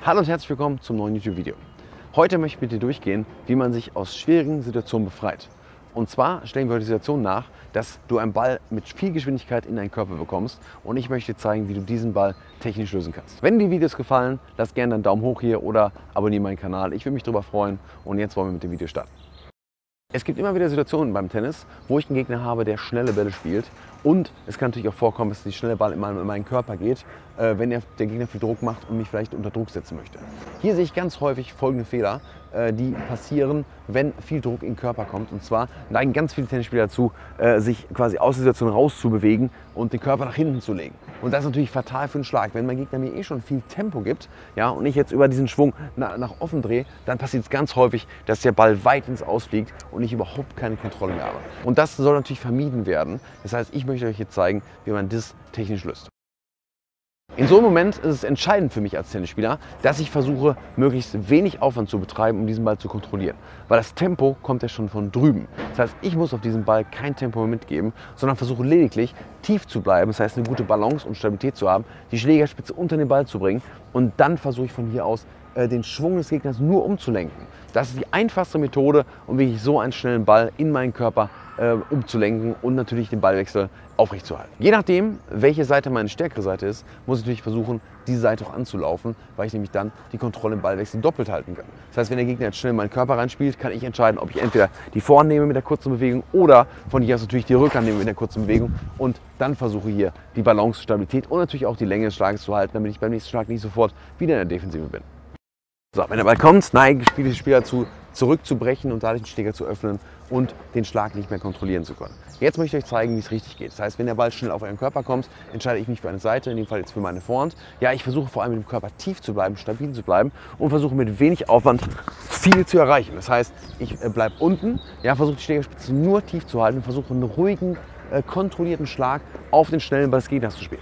Hallo und herzlich willkommen zum neuen YouTube-Video. Heute möchte ich mit dir durchgehen, wie man sich aus schwierigen Situationen befreit. Und zwar stellen wir heute die Situation nach, dass du einen Ball mit viel Geschwindigkeit in deinen Körper bekommst und ich möchte dir zeigen, wie du diesen Ball technisch lösen kannst. Wenn dir die Videos gefallen, lass gerne einen Daumen hoch hier oder abonniere meinen Kanal. Ich würde mich darüber freuen und jetzt wollen wir mit dem Video starten. Es gibt immer wieder Situationen beim Tennis, wo ich einen Gegner habe, der schnelle Bälle spielt. Und es kann natürlich auch vorkommen, dass die schnelle Ball in meinen Körper geht, wenn der Gegner viel Druck macht und mich vielleicht unter Druck setzen möchte. Hier sehe ich ganz häufig folgende Fehler, die passieren, wenn viel Druck in den Körper kommt. Und zwar neigen ganz viele Tennisspieler dazu, sich quasi aus der Situation rauszubewegen und den Körper nach hinten zu legen. Und das ist natürlich fatal für den Schlag. Wenn mein Gegner mir schon viel Tempo gibt, ja, und ich jetzt über diesen Schwung nach offen drehe, dann passiert es ganz häufig, dass der Ball weit ins Ausfliegt und ich überhaupt keine Kontrolle mehr habe. Und das soll natürlich vermieden werden. Das heißt, ich möchte euch jetzt zeigen, wie man das technisch löst. In so einem Moment ist es entscheidend für mich als Tennisspieler, dass ich versuche, möglichst wenig Aufwand zu betreiben, um diesen Ball zu kontrollieren. Weil das Tempo kommt ja schon von drüben. Das heißt, ich muss auf diesen Ball kein Tempo mehr mitgeben, sondern versuche lediglich tief zu bleiben. Das heißt, eine gute Balance und Stabilität zu haben, die Schlägerspitze unter den Ball zu bringen und dann versuche ich von hier aus den Schwung des Gegners nur umzulenken. Das ist die einfachste Methode, um wirklich so einen schnellen Ball in meinen Körper umzulenken und natürlich den Ballwechsel aufrechtzuerhalten. Je nachdem, welche Seite meine stärkere Seite ist, muss ich natürlich versuchen, diese Seite auch anzulaufen, weil ich nämlich dann die Kontrolle im Ballwechsel doppelt halten kann. Das heißt, wenn der Gegner jetzt schnell in meinen Körper reinspielt, kann ich entscheiden, ob ich entweder die Vorhand nehme mit der kurzen Bewegung oder von hier aus natürlich die Rückhand nehme mit der kurzen Bewegung und dann versuche hier die Balance, Stabilität und natürlich auch die Länge des Schlages zu halten, damit ich beim nächsten Schlag nicht sofort wieder in der Defensive bin. So, wenn der Ball kommt, neigen die Spieler dazu, zurückzubrechen und dadurch den Schläger zu öffnen und den Schlag nicht mehr kontrollieren zu können. Jetzt möchte ich euch zeigen, wie es richtig geht. Das heißt, wenn der Ball schnell auf euren Körper kommt, entscheide ich mich für eine Seite, in dem Fall jetzt für meine Vorhand. Ja, ich versuche vor allem mit dem Körper tief zu bleiben, stabil zu bleiben und versuche mit wenig Aufwand viel zu erreichen. Das heißt, ich bleibe unten, ja, versuche die Schlägerspitze nur tief zu halten und versuche einen ruhigen, kontrollierten Schlag auf den schnellen Ball des Gegners zu spielen.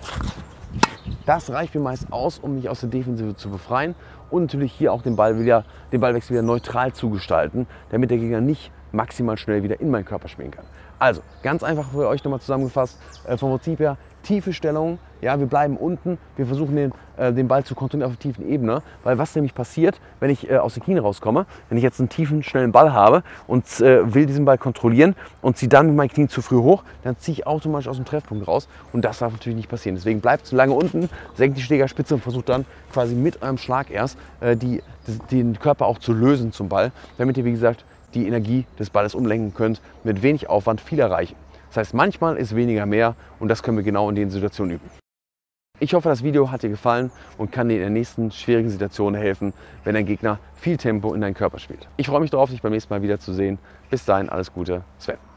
Das reicht mir meist aus, um mich aus der Defensive zu befreien und natürlich hier auch den Ballwechsel wieder neutral zu gestalten, damit der Gegner nicht maximal schnell wieder in meinen Körper spielen kann. Also, ganz einfach für euch nochmal zusammengefasst, vom Prinzip her, tiefe Stellung, ja, wir bleiben unten, wir versuchen den Ball zu kontrollieren auf der tiefen Ebene, weil was nämlich passiert, wenn ich aus den Knien rauskomme, wenn ich jetzt einen tiefen, schnellen Ball habe und will diesen Ball kontrollieren und ziehe dann mit meinen Knien zu früh hoch, dann ziehe ich automatisch aus dem Treffpunkt raus und das darf natürlich nicht passieren. Deswegen bleibt so lange unten, senkt die Schlägerspitze und versucht dann quasi mit eurem Schlag erst den Körper auch zu lösen zum Ball, damit ihr, wie gesagt, die Energie des Balles umlenken könnt, mit wenig Aufwand viel erreichen. Das heißt, manchmal ist weniger mehr und das können wir genau in den Situationen üben. Ich hoffe, das Video hat dir gefallen und kann dir in der nächsten schwierigen Situation helfen, wenn dein Gegner viel Tempo in deinen Körper spielt. Ich freue mich darauf, dich beim nächsten Mal wiederzusehen. Bis dahin, alles Gute, Sven.